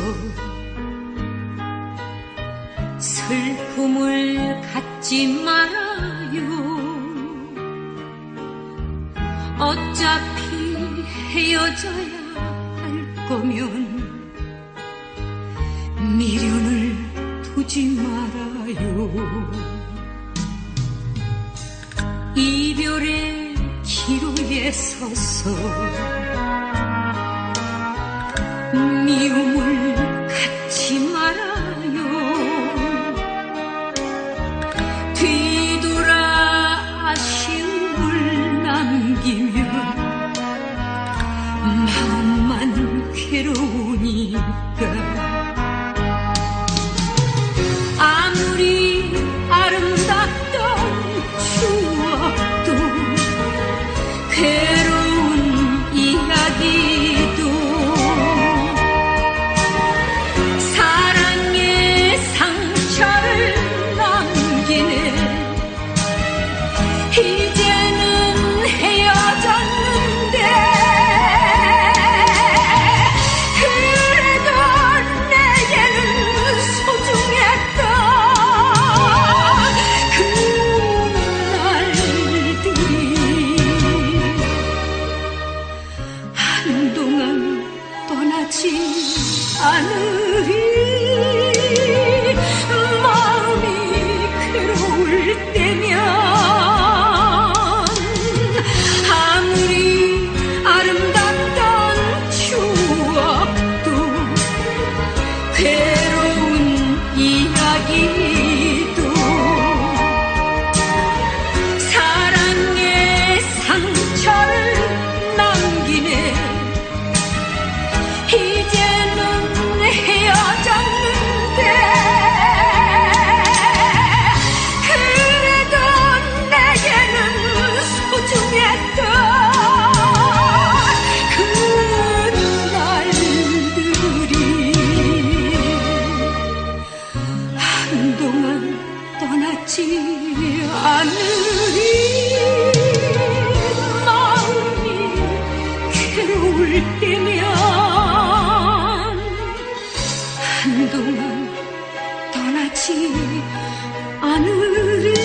슬픔을 갖지 말아요. 어차피 헤어져야 할 거면 미련을 두지 말아요. 이별의 기로에 서서 미움을 갖지 말아요. 뒤돌아 아쉬움을 남기면 마음만 괴로우니까. 아무리 아름답던 추억도 괴로운 이야기도 사랑의 상처를 남기네. 이제는 헤어졌는데 그래도 내게는 소중했던 한동안 떠나지 않으리. 마음이 괴로울 때면 아무리 아름답던 추억도 괴로운 이야기도 사랑의 상처를 남기네. 이제는 헤어졌는데 그래도 내게는 소중했던 그날들이 한동안 떠나지 않으리. 마음이 괴로울 때면 한동안 떠나지 않으리.